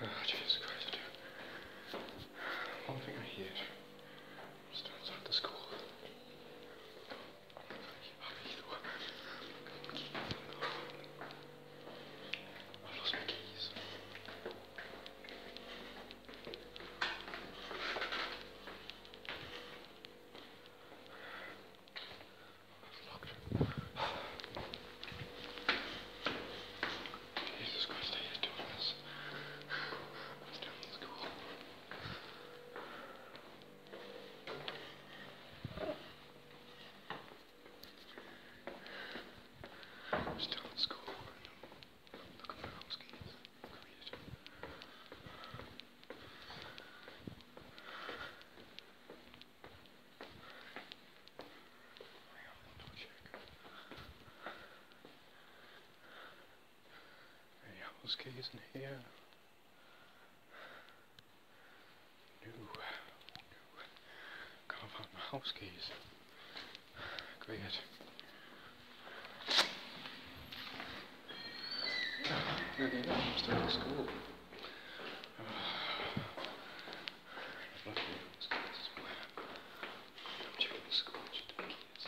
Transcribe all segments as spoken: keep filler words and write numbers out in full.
Oh, Jesus Christ. One thing I hate. I'm still inside the school. I've lost my keys. Jesus Christ, I hate doing this. I'm still in school. I'm still in school. I'm looking for house keys. Great. Hang on, I'll check. Any house keys in here? No. No. Can't find my house keys. Great. Really, no, I'm still in school. Lucky house keys somewhere. I'm checking the school. Should have keys.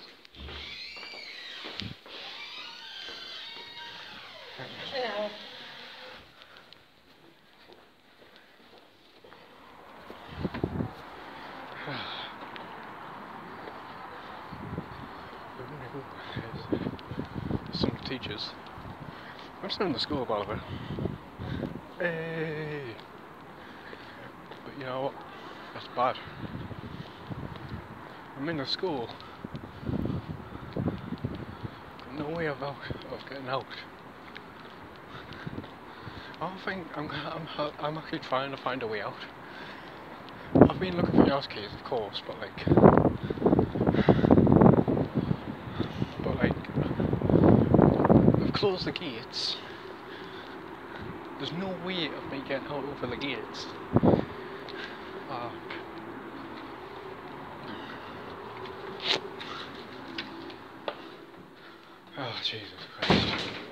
Hello. There's some teachers. I'm still in the school, by the way. Hey! But you know what? That's bad. I'm in the school. Got no way of, out, of getting out. I don't think I'm, I'm, I'm actually trying to find a way out. I've been looking for the house keys, of course, but like, but like, I've closed the gates. There's no way of me getting out over the gates. Fuck. Oh, Jesus Christ.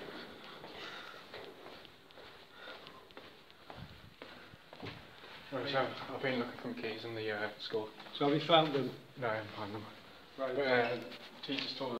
Right, so I've been looking for keys in the uh, school. So have you found them? No, I haven't found them. Right. But uh, teachers told